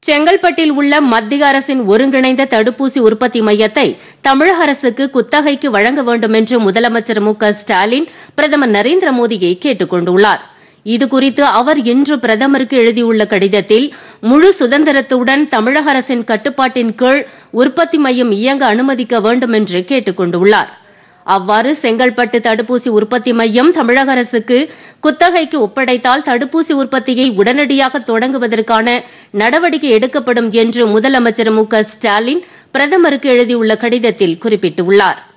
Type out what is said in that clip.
செங்கல்பட்டில் உள்ள மத்திய அரசின் ஒருங்கிணைந்த தடுப்பூசி உற்பத்தி மையத்தை தமிழக அரசுக்கு குத்தகைக்கு வழங்க வேண்டும் என்று முதலமைச்சர் மு.க.ஸ்டாலின் பிரதமர் நரேந்திர மோடியை கேட்டுக் கொண்டுள்ளார். இதுகுறித்து அவர் இன்று பிரதமருக்கு எழுதியுள்ள கடிதத்தில் முழு சுதந்திரத்துடன் தமிழக அரசின் கட்டுப்பாட்டின் கீழ் உற்பத்தி மையம் இயங்க அனுமதிக்க வேண்டும் என்று கேட்டுக் கொண்டுள்ளார். அவ்வாறு செங்கல்பட்டு தடுப்பூசி உற்பத்தி மையம் தமிழக அரசுக்கு குத்தகைக்கு ஒப்படைத்தால் தடுப்பூசி உற்பத்தியை உடனடியாக தொடங்குவதற்கான நடவடிக்கை எடுக்கப்படும் என்று முதலமைச்சர் மு.க.ஸ்டாலின் பிரதமருக்கு எழுதியுள்ள கடிதத்தில் குறிப்பிட்டுள்ளார்.